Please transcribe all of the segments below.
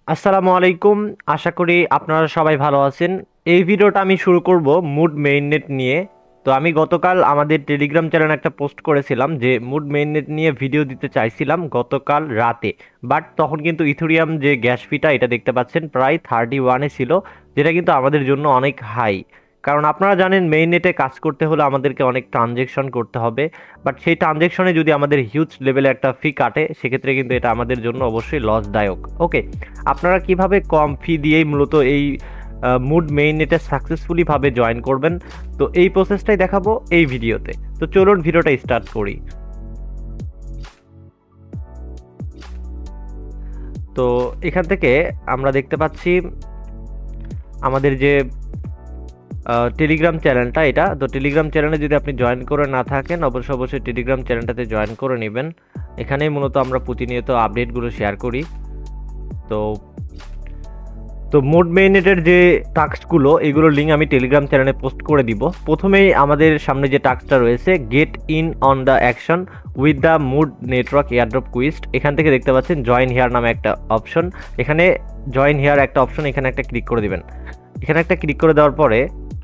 আসসালামু আলাইকুম। আশা করি আপনারা সবাই ভালো আছেন। এই ভিডিওটা আমি শুরু করব মুড মেইননেট নিয়ে। তো আমি গতকাল আমাদের টেলিগ্রাম চ্যানেলে একটা পোস্ট করেছিলাম যে মুড মেইননেট নিয়ে ভিডিও দিতে চাইছিলাম গতকাল রাতে, বাট তখন কিন্তু ইথেরিয়াম যে গ্যাস ফিটা এটা দেখতে পাচ্ছেন প্রায় 31-এ ছিল, যেটা কিন্তু আমাদের জন্য অনেক হাই। কারণ আপনারা জানেন মেইননেটে কাজ করতে হলে আমাদেরকে অনেক ট্রানজেকশন করতে হবে, বাট সেই ট্রানজেকশনে যদি আমাদের হিউজ লেভেলে একটা ফি কাটে সেক্ষেত্রে কিন্তু এটা আমাদের জন্য অবশ্যই লসদায়ক। ওকে, আপনারা কিভাবে কম ফি দিয়েই মূলত এই মুড মেইননেটে সাকসেসফুলি ভাবে জয়েন করবেন, তো এই প্রসেসটাই দেখাবো এই ভিডিওতে। তো চলুন ভিডিওটা স্টার্ট করি। তো এখান থেকে আমরা দেখতে পাচ্ছি আমাদের যে টেলিগ্রাম চ্যানেলটা, এটা তো টেলিগ্রাম চ্যানেলে যদি আপনি জয়েন করে না থাকেন অবশ্যই টেলিগ্রাম চ্যানেলটাতে জয়েন করে নেবেন। এখানেই মূলত আমরা প্রতিনিয়ত আপডেটগুলো শেয়ার করি। তো তো মোড মেইনেটের যে টাস্কগুলো এগুলোর লিঙ্ক আমি টেলিগ্রাম চ্যানেলে পোস্ট করে দিব। প্রথমেই আমাদের সামনে যে টাস্কটা রয়েছে get in on the action with the mood network airdrop quest, এখান থেকে দেখতে পাচ্ছেন জয়েন হেয়ার নামে একটা অপশন। এখানে জয়েন হেয়ার একটা অপশন, এখানে একটা ক্লিক করে দিবেন। এখানে একটা ক্লিক করে দেওয়ার পরে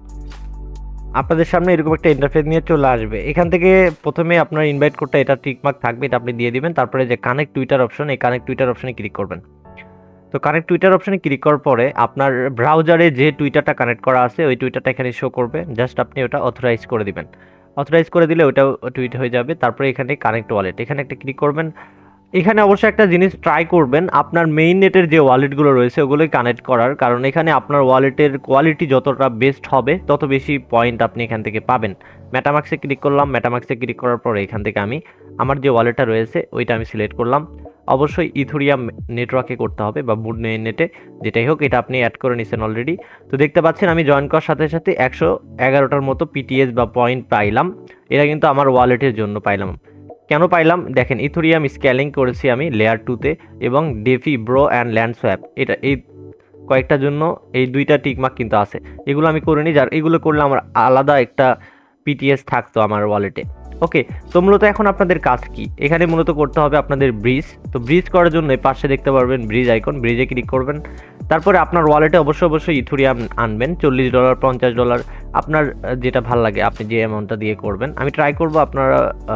আপনাদের সামনে এরকম একটা ইন্টারফেস নিয়ে চলে আসবে। এখান থেকে প্রথমে আপনার ইনভাইট কোডটা এটা টিকমার্ক থাকবে, এটা আপনি দিয়ে দিবেন। তারপরে যে কানেক্ট টুইটার অপশন, এই কানেক্ট টুইটার অপশনে ক্লিক করবেন। তো কানেক্ট টুইটার অপশনে ক্লিক করার পরে আপনার ব্রাউজারে যে টুইটারটা কানেক্ট করা আছে ওই টুইটারটা এখানে শো করবে, জাস্ট আপনি ওটা অথরাইজ করে দিবেন। অথরাইজ করে দিলে ওটাও টুইট হয়ে যাবে। তারপরে এখানে কানেক্ট ওয়ালেট, এখানে একটা ক্লিক করবেন। এখানে অবশ্যই একটা জিনিস ট্রাই করবেন, আপনার মেইন নেটের যে ওয়ালেটগুলো রয়েছে ওগুলোই কানেক্ট করার, কারণ এখানে আপনার ওয়ালেটের কোয়ালিটি যতটা বেস্ট হবে তত বেশি পয়েন্ট আপনি এখান থেকে পাবেন। মেটামাক্সে ক্লিক করলাম। মেটামাক্সে ক্লিক করার পরে এখান থেকে আমি আমার যে ওয়ালেটটা রয়েছে ওইটা আমি সিলেক্ট করলাম। অবশ্যই ইথেরিয়াম নেটওয়ার্কে করতে হবে বা মুড নেটে, যেটাই হোক, এটা আপনি অ্যাড করে নিছেন অলরেডি। তো দেখতে পাচ্ছেন আমি জয়েন করার সাথে সাথে 111টার মতো পিটিএস বা পয়েন্ট পাইলাম। এটা কিন্তু আমার ওয়ালেটের জন্য পাইলাম। কেন পাইলাম দেখেন, ইথেরিয়াম স্কেলিং করেছি আমি লেয়ার 2-তে এবং DeFi bro and land swap, এটা এই কয়েকটার জন্য এই দুইটা টিকমার্ক কিন্তু আছে। এগুলো আমি করে নিই, যার এগুলো করলে আমার আলাদা একটা পিটিএস থাকতো আমার ওয়ালেটে। ওকে, তো মূলত এখন আপনাদের কাজ কি, এখানে মূলত করতে হবে আপনাদের ব্রিজ। তো ব্রিজ করার জন্য পাশে দেখতে পারবেন ব্রিজ আইকন, ব্রিজে ক্লিক করবেন। তারপরে আপনার ওয়ালেটে অবশ্যই ইথেরিয়াম আনবেন, $40 $50 আপনার যেটা ভাল লাগে আপনি যে অ্যামাউন্টটা দিয়ে করবেন। আমি ট্রাই করব আপনারা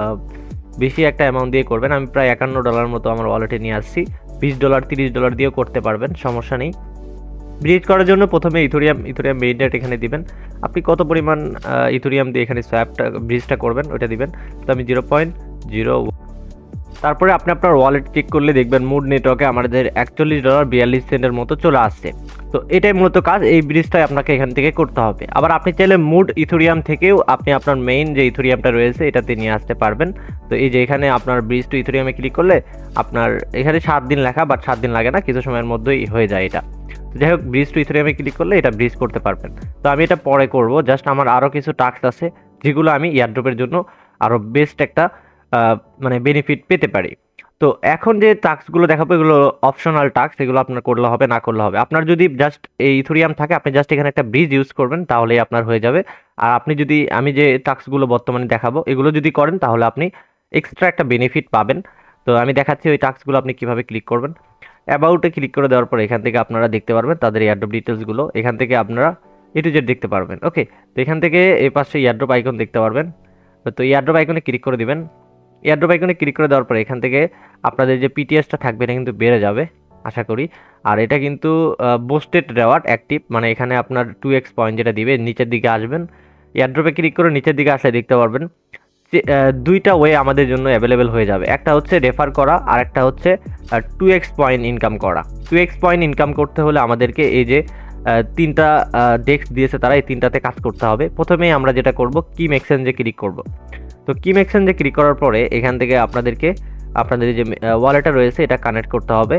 বেশি একটা অ্যামাউন্ট দিয়ে করবেন। আমি প্রায় $51 মতো আমার ওয়ালেটে নিয়ে আসছি। $20 $30 দিয়েও করতে পারবেন, সমস্যা নেই। ব্রিজ করার জন্য প্রথমে ইথেরিয়াম মেইননেট এখানে দিবেন। আপনি কত পরিমাণ ইথেরিয়াম দিয়ে এখানে সোয়াপটা ব্রিজটা করবেন ওইটা দিবেন। তো আমি 0.0। তারপরে আপনি আপনার ওয়ালেট চেক করলে দেখবেন মুড নেটওয়ার্কে আমাদের $41.42 মতো চলে আসছে। তো এটাই মূলত কাজ, এই ব্রিজটাই আপনাকে এখান থেকে করতে হবে। আবার আপনি চাইলে মুড ইথেরিয়াম থেকেও আপনি আপনার মেইন যে ইথেরিয়ামটা রয়েছে এটাতে নিয়ে আসতে পারবেন। তো এই যে এখানে আপনার ব্রিজ টু ইথেরিয়ামে ক্লিক করলে আপনার এখানে 7 দিন লেখা, বাট 7 দিন লাগে না, কিছু সময়ের মধ্যেই হয়ে যায় এটা। তো যাই হোক, ব্রিজ টু ইথেরিয়ামে ক্লিক করলে এটা ব্রিজ করতে পারবেন। তো আমি এটা পরে করব, জাস্ট আমার আরও কিছু টাস্ক আছে যেগুলো আমি এয়ারড্রপের জন্য আরও বেস্ট একটা মানে বেনিফিট পেতে পারি। তো এখন যে টাস্কগুলো দেখাবো এগুলো অপশনাল টাস্ক, এগুলো আপনার করলে হবে না করলে হবে। আপনার যদি জাস্ট এই ইথেরিয়াম থাকে আপনি জাস্ট এখানে একটা ব্রিজ ইউজ করবেন তাহলেই আপনার হয়ে যাবে। আর আপনি যদি আমি যে টাস্কগুলো বর্তমানে দেখাবো এগুলো যদি করেন তাহলে আপনি এক্সট্রা একটা বেনিফিট পাবেন। তো আমি দেখাচ্ছি ওই টাস্কগুলো আপনি কিভাবে ক্লিক করবেন। অ্যাবাউটে ক্লিক করে দেওয়ার পর এখান থেকে আপনারা দেখতে পারবেন তাদের এয়ারড্রপ ডিটেলসগুলো, এখান থেকে আপনারা এ টু জেড দেখতে পারবেন। ওকে, তো এখান থেকে এই পাশে এয়ারড্রপ আইকন দেখতে পারবেন। তো এয়ারড্রপ আইকনে ক্লিক করে দিবেন। এয়ারড্রপ আইকনে ক্লিক করে দেওয়ার পরে এখান থেকে আপনাদের যে পিটিএসটা থাকবে এটা কিন্তু বেড়ে যাবে আশা করি। আর এটা কিন্তু বুস্টেড রেওয়ার্ড অ্যাক্টিভ, মানে এখানে আপনার 2x পয়েন্ট যেটা দিবে। নিচের দিকে আসবেন, এয়ারড্রপে ক্লিক করে নিচের দিকে আসলে দেখতে পারবেন যে দুইটা ওয়ে আমাদের জন্য অ্যাভেলেবেল হয়ে যাবে। একটা হচ্ছে রেফার করা আর একটা হচ্ছে 2x পয়েন্ট ইনকাম করা। 2x পয়েন্ট ইনকাম করতে হলে আমাদেরকে এই যে তিনটা ডেস্ক দিয়েছে তারা, এই তিনটাতে কাজ করতে হবে। প্রথমেই আমরা যেটা করব কিম এক্সচেঞ্জে ক্লিক করব। তো কিম এক্সচেঞ্জে ক্লিক করার পরে এখান থেকে আপনাদেরকে আপনাদের যে ওয়ালেটটা রয়েছে এটা কানেক্ট করতে হবে।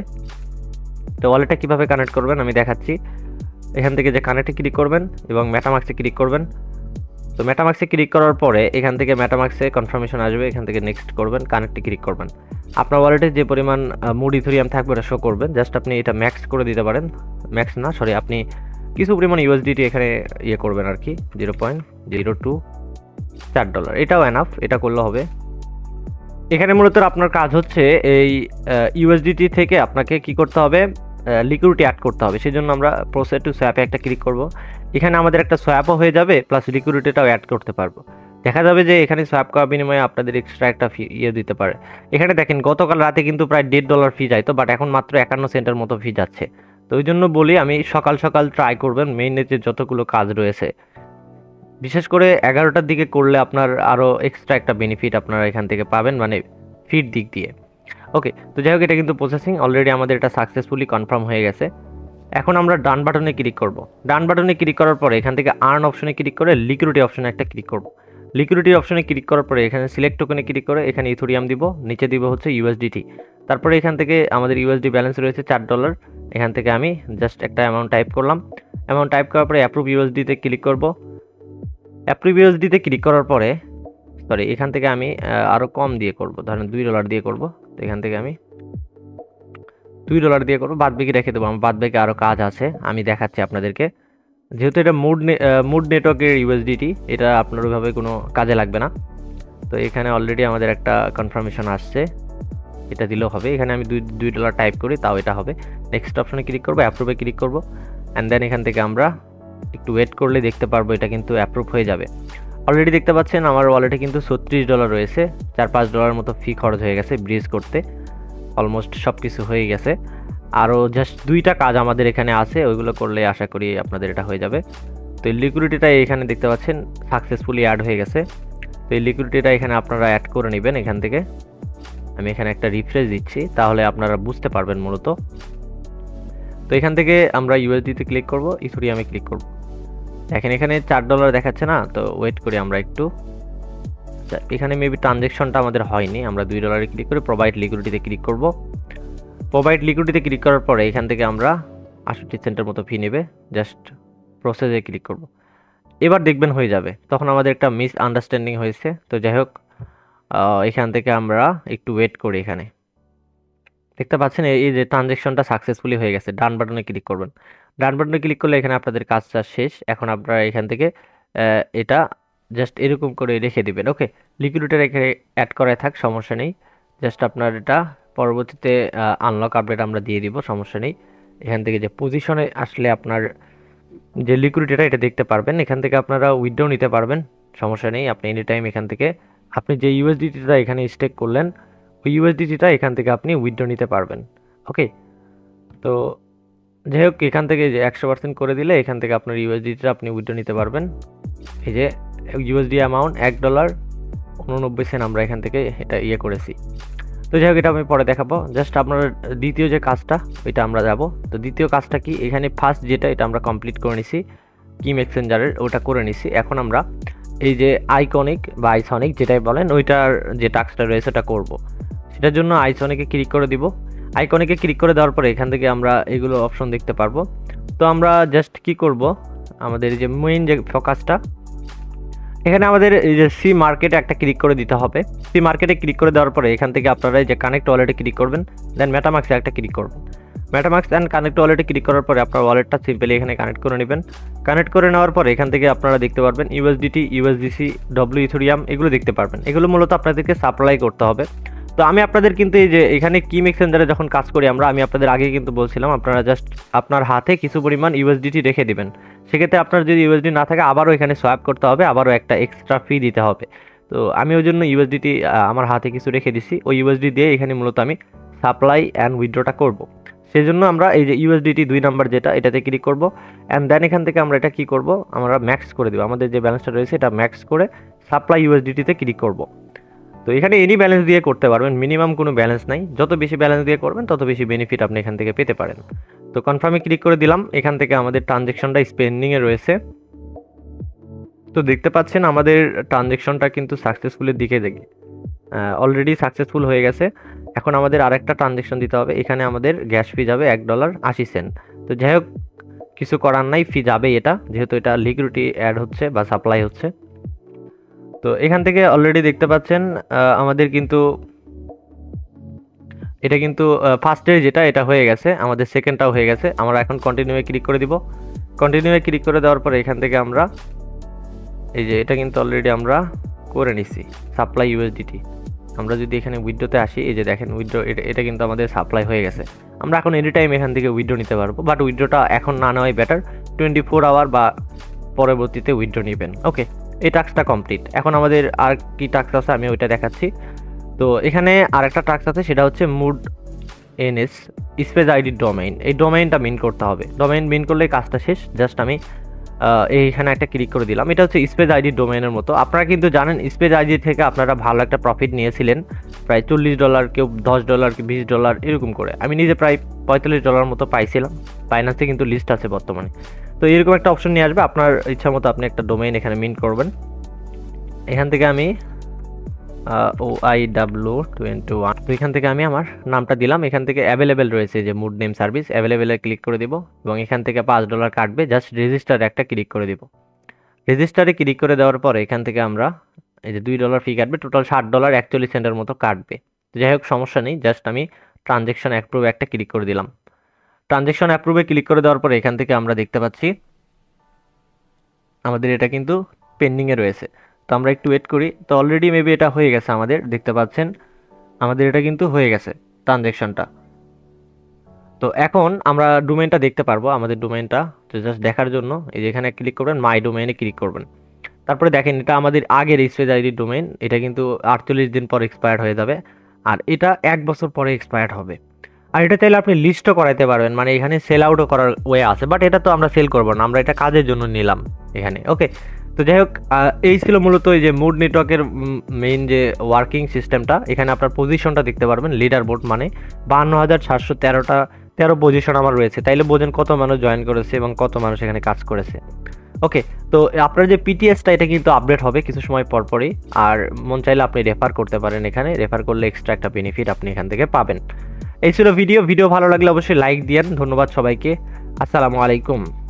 তো ওয়ালেটটা কীভাবে কানেক্ট করবেন আমি দেখাচ্ছি। এখান থেকে যে কানেক্টে ক্লিক করবেন এবং মেটামাক্সে ক্লিক করবেন। তো মেটামাক্সে ক্লিক করার পরে এখান থেকে মেটামাক্সে কনফার্মেশন আসবে, এখান থেকে নেক্সট করবেন, কানেক্টে ক্লিক করবেন। আপনার ওয়ালেটে যে পরিমাণ মুড ইথেরিয়াম থাকবে এটা শো করবেন, জাস্ট আপনি এটা ম্যাক্স করে দিতে পারেন। ম্যাক্স না, সরি, আপনি কিছু পরিমাণ ইউএসডিটি এখানে ইয়ে করবেন আর কি, $0.024, এটাও এনাফ, এটা করলে হবে। এখানে মূলত আপনার কাজ হচ্ছে এই ইউএসডিটি থেকে আপনাকে কি করতে হবে, লিকুইডিটি অ্যাড করতে হবে। সেজন্য আমরা প্রসেস টু সোয়াপে একটা ক্লিক করব। এখানে আমাদের একটা সোয়াপও হয়ে যাবে, প্লাস লিকুইডিটিটাও অ্যাড করতে পারবো। দেখা যাবে যে এখানে সোয়াপ করার বিনিময়ে আপনাদের এক্সট্রা একটা ফি দিতে পারে। এখানে দেখেন গতকাল রাতে কিন্তু প্রায় $1.5 ফি যাইতো, বাট এখন মাত্র 51 সেন্টের মতো ফি যাচ্ছে। তো ওই জন্য বলি আমি সকাল সকাল ট্রাই করবেন মেইনে যে যতগুলো কাজ রয়েছে, বিশেষ করে 11টার দিকে করলে আপনার আরও এক্সট্রা একটা বেনিফিট আপনারা এখান থেকে পাবেন, মানে ফির দিক দিয়ে। ওকে, তো যাই হোক এটা কিন্তু প্রসেসিং অলরেডি আমাদের এটা সাকসেসফুলি কনফার্ম হয়ে গেছে। এখন আমরা ডান বাটনে ক্লিক করব। ডান বাটনে ক্লিক করার পরে এখান থেকে আর্ন অপশনে ক্লিক করে লিকুইডিটি অপশনে একটা ক্লিক করব। লিকুইডিটি অপশনে ক্লিক করার পরে এখানে সিলেক্ট টোকেনে ক্লিক করে এখানে ইথেরিয়াম দিব, নিচে দিব হচ্ছে USDT। তারপরে এখান থেকে আমাদের USD ব্যালেন্স রয়েছে $4। এখান থেকে আমি জাস্ট একটা অ্যামাউন্ট টাইপ করলাম। অ্যামাউন্ট টাইপ করার পরে অ্যাপ্রুভ USDতে ক্লিক করব। অ্যাপ্রুভ USDতে ক্লিক করার পরে এখান থেকে আমি আরও কম দিয়ে করব, ধরেন $2 দিয়ে করব। তো এখান থেকে আমি $2 দিয়ে করবো, বাদ বাকি রেখে দেবো। আমার বাদ বাকি আরও কাজ আছে, আমি দেখাচ্ছি আপনাদেরকে। যেহেতু এটা মুড নেটওয়ার্কের USDT, এটা আপনার ওইভাবে কোনো কাজে লাগবে না। তো এখানে অলরেডি আমাদের একটা কনফার্মেশন আসছে, এটা দিলেও হবে। এখানে আমি $2 টাইপ করি, তাও এটা হবে। নেক্সট অপশনে ক্লিক করবো, অ্যাপ্রুভে ক্লিক করবো, অ্যান্ড দেন এখান থেকে আমরা একটু ওয়েট করলে দেখতে পারবো এটা কিন্তু অ্যাপ্রুভ হয়ে যাবে। অলরেডি দেখতে পাচ্ছেন আমার ওয়ালেটে কিন্তু $36 রয়েছে। $4-5 মতো ফি খরচ হয়ে গেছে ব্রিজ করতে। অলমোস্ট সব কিছু হয়ে গেছে, আরও জাস্ট 2টা কাজ আমাদের এখানে আছে, ওইগুলো করলে আশা করি আপনাদের এটা হয়ে যাবে। তো এই লিকুইডিটিটা এখানে দেখতে পাচ্ছেন সাকসেসফুলি অ্যাড হয়ে গেছে। তো এই লিকুইডিটিটা এখানে আপনারা অ্যাড করে নেবেন। এখান থেকে আমি এখানে একটা রিফ্রেশ দিচ্ছি, তাহলে আপনারা বুঝতে পারবেন মূলত। তো এখান থেকে আমরা USDতে ক্লিক করব, ইথেরিয়ামে ক্লিক করব। দেখেন এখানে $4 দেখাচ্ছে না, তো ওয়েট করি আমরা একটু। এখানে মেবি ট্রানজ্যাকশনটা আমাদের হয়নি, আমরা $2 ক্লিক করে প্রোভাইড লিকুইডিটিতে ক্লিক করব। প্রোভাইড লিকুইডিটিতে ক্লিক করার পরে এখান থেকে আমরা 68 সেন্টের মতো ফি নেবে, জাস্ট প্রসেসে ক্লিক করব। এবার দেখবেন হয়ে যাবে। তখন আমাদের একটা মিস আন্ডারস্ট্যান্ডিং হয়েছে। তো যাই হোক এখান থেকে আমরা একটু ওয়েট করি। এখানে দেখতে পাচ্ছেন এই যে ট্রানজ্যাকশনটা সাকসেসফুলি হয়ে গেছে। ডান বাটনে ক্লিক করবেন। ডান বাটনে ক্লিক করলে এখানে আপনাদের কাজটা শেষ। এখন আপনারা এখান থেকে এটা জাস্ট এরকম করে রেখে দিবেন। ওকে, লিকুইডিটি রেখে অ্যাড করায় থাক, সমস্যা নেই। জাস্ট আপনার এটা পরবর্তীতে আনলক আপডেট আমরা দিয়ে দিব, সমস্যা নেই। এখান থেকে যে পজিশনে আসলে আপনার যে লিকুইডিটিটা এটা দেখতে পারবেন। এখান থেকে আপনারা উইথড্র নিতে পারবেন, সমস্যা নেই। আপনি এনি টাইম এখান থেকে আপনি যে USDTটা এখানে স্টেক করলেন, ওই USDTটা এখান থেকে আপনি উইথড্র নিতে পারবেন। ওকে, তো যাই হোক এখান থেকে যে 100% করে দিলে এখান থেকে আপনার USDTটা আপনি উইথড্র নিতে পারবেন। এই যে USD অ্যামাউন্ট $1.89 আমরা এখান থেকে এটা করেছি। তো যাই হোক এটা আমি পরে দেখাবো। জাস্ট আপনার দ্বিতীয় যে কাজটা ওইটা আমরা যাব। তো দ্বিতীয় কাজটা কি, এখানে ফার্স্ট যেটা এটা আমরা কমপ্লিট করে নিছি, কিম এক্সচেঞ্জারের ওটা করে নিছি। এখন আমরা এই যে আইকনিক বা আইসনিক যেটাই বলেন, ওইটার যে টাস্কটা রয়েছে ওটা করব। সেটার জন্য আইসনিকে ক্লিক করে দিব। আইকনিকে ক্লিক করে দেওয়ার পরে এখান থেকে আমরা এগুলো অপশন দেখতে পারবো। তো আমরা জাস্ট কি করব, আমাদের যে মেইন যে ফোকাসটা, এখানে আমাদের এই যে সি মার্কেটে একটা ক্লিক করে দিতে হবে। সি মার্কেটে ক্লিক করে দেওয়ার পরে এখান থেকে আপনারা এই যে কানেক্ট ওয়ালেটে ক্লিক করবেন, দেন মেটামাক্সে একটা ক্লিক করবেন। মেটামাক্স অ্যান্ড কানেক্ট ওয়ালেটে ক্লিক করার পরে আপনার ওয়ালেটটা সিম্পলি এখানে কানেক্ট করে নেবেন। কানেক্ট করে নেওয়ার পরে এখান থেকে আপনারা দেখতে পারবেন USDT, USDC, ইথেরিয়াম এগুলো দেখতে পারবেন। এগুলো মূলত আপনাদেরকে সাপ্লাই করতে হবে। তো আমি আপনাদের কিন্তু এই যে এখানে কিম এক্সচেঞ্জারে যখন কাজ করি আমি আপনাদের আগে কিন্তু বলছিলাম আপনারা জাস্ট আপনার হাতে কিছু পরিমাণ USDT রেখে দিবেন। সেক্ষেত্রে আপনার যদি USD না থাকে আবারও এখানে সোয়াপ করতে হবে, আবারও একটা এক্সট্রা ফি দিতে হবে। তো আমি ওই জন্য USDT আমার হাতে কিছু রেখে দিছি, ওই USD দিয়ে এখানে মূলত আমি সাপ্লাই অ্যান্ড উইথড্রটা করব। সেই জন্য আমরা এই যে USDT 2 নাম্বার যেটা, এটাতে ক্লিক করব। অ্যান্ড দেন এখান থেকে আমরা এটা কি করব, আমরা ম্যাক্স করে দেবো। আমাদের যে ব্যালেন্সটা রয়েছে এটা ম্যাক্স করে সাপ্লাই USDTতে ক্লিক করব। তো এখানে এনি ব্যালেন্স দিয়ে করতে পারবেন, মিনিমাম কোনো ব্যালেন্স নাই। যত বেশি ব্যালেন্স দিয়ে করবেন তত বেশি বেনিফিট আপনি এখান থেকে পেতে পারেন। তো কনফার্মে ক্লিক করে দিলাম। এখান থেকে আমাদের ট্রানজ্যাকশনটা স্পেন্ডিংয়ে রয়েছে। তো দেখতে পাচ্ছেন আমাদের ট্রানজ্যাকশনটা কিন্তু সাকসেসফুলের দিকে দেখি অলরেডি সাকসেসফুল হয়ে গেছে। এখন আমাদের আরেকটা ট্রানজ্যাকশন দিতে হবে। এখানে আমাদের গ্যাস ফি যাবে $1.80। তো যাই হোক কিছু করার নাই, ফি যাবে এটা, যেহেতু এটা লিকুইডিটি অ্যাড হচ্ছে বা সাপ্লাই হচ্ছে। তো এখান থেকে অলরেডি দেখতে পাচ্ছেন আমাদের কিন্তু এটা কিন্তু ফার্স্টের যেটা এটা হয়ে গেছে, আমাদের সেকেন্ডটাও হয়ে গেছে। আমরা এখন কন্টিনিউয়ে ক্লিক করে দিব। কন্টিনিউয়ে ক্লিক করে দেওয়ার পরে এখান থেকে আমরা এই যে এটা কিন্তু অলরেডি আমরা করে নিছি সাপ্লাই USDT। আমরা যদি এখানে উইথড্রোতে আসি, এই যে দেখেন উইথড্রো, এটা কিন্তু আমাদের সাপ্লাই হয়ে গেছে। আমরা এখন এনি টাইম এখান থেকে উইথড্রো নিতে পারবো, বাট উইথড্রোটা এখন না নেওয়াই বেটার। 24 আওয়ার বা পরবর্তীতে উইথড্রো নেবেন। ওকে, এই টাস্কটা কমপ্লিট। এখন আমাদের আর কি টাস্ক আছে আমি ওইটা দেখাচ্ছি। তো এখানে আরেকটা টাস্ক আছে, সেটা হচ্ছে mood NS space ID domain. এই ডোমেইনটা মিন করতে হবে। ডোমেইন মিন করলে কাজটা শেষ। জাস্ট আমি এইখানে একটা ক্লিক করে দিলাম। এটা হচ্ছে স্পেস আইডি ডোমেইনের মতো। আপনারা কিন্তু জানেন স্পেস আইডি থেকে আপনারা ভালো একটা প্রফিট নিয়েছিলেন, প্রায় $40, কেউ $10, কেউ $20 এরকম করে। আমি নিজে প্রায় $45 মতো পাইছিলাম। বাইন্যান্সে কিন্তু লিস্ট আছে বর্তমানে। তো এরকম একটা অপশন নিয়ে আসবে, আপনার ইচ্ছা মতো আপনি একটা ডোমেইন এখানে মিন করবেন। এখান থেকে আমি OIW21, তো এখান থেকে আমি আমার নামটা দিলাম। এখান থেকে অ্যাভেলেবেল রয়েছে যে মুড নেম সার্ভিস, অ্যাভেলেবেলে ক্লিক করে দিব এবং এখান থেকে $5 কাটবে। জাস্ট রেজিস্টারে একটা ক্লিক করে দিব। রেজিস্টারে ক্লিক করে দেওয়ার পরে এখান থেকে আমরা এই যে $2 ফি কাটবে, টোটাল $60.41 মতো কাটবে। তো যাই হোক, সমস্যা নেই। জাস্ট আমি ট্রানজ্যাকশন অ্যাপ্রুভ একটা ক্লিক করে দিলাম। ট্রানজ্যাকশন অ্যাপ্রুভে ক্লিক করে দেওয়ার পরে এখান থেকে আমরা দেখতে পাচ্ছি আমাদের এটা কিন্তু পেন্ডিংয়ে রয়েছে। তো আমরা একটু ওয়েট করি। তো অলরেডি মেবি এটা হয়ে গেছে, আমাদের দেখতে পাচ্ছেন আমাদের এটা কিন্তু হয়ে গেছে ট্রানজ্যাকশনটা। তো এখন আমরা ডোমেইনটা দেখতে পারবো, আমাদের ডোমেইনটা। তো জাস্ট দেখার জন্য এই যে এখানে ক্লিক করবেন, মাই ডোমেইনে ক্লিক করবেন। তারপরে দেখেন এটা আমাদের আগের স্পেস আইডি ডোমেইন। এটা কিন্তু 48 দিন পর এক্সপায়ার্ড হয়ে যাবে, আর এটা 1 বছর পরে এক্সপায়ার্ড হবে। আর এটা চাইলে আপনি লিস্টও করাইতে পারবেন, মানে এখানে সেল আউটও করার ওয়ে আছে, বাট এটা তো আমরা সেল করবো না, আমরা এটা কাজের জন্য নিলাম এখানে। ওকে, তো যাই হোক, এই ছিল মূলত এই যে মুড নেটওয়ার্কের মেইন যে ওয়ার্কিং সিস্টেমটা। এখানে আপনার পজিশনটা দেখতে পারবেন, লিডার বোর্ড মানে 52,713 পজিশন আমার রয়েছে। তাইলে বোঝেন কত মানুষ জয়েন করেছে এবং কত মানুষ এখানে কাজ করেছে। ওকে, তো আপনার যে পিটিএসটা এটা কিন্তু আপডেট হবে কিছু সময় পরপরই। আর মন চাইলে আপনি রেফার করতে পারেন, এখানে রেফার করলে এক্সট্রা একটা বেনিফিট আপনি এখান থেকে পাবেন। এই ছিল ভিডিও ভালো লাগলে অবশ্যই লাইক দিয়েন। ধন্যবাদ সবাইকে। আসসালামু আলাইকুম।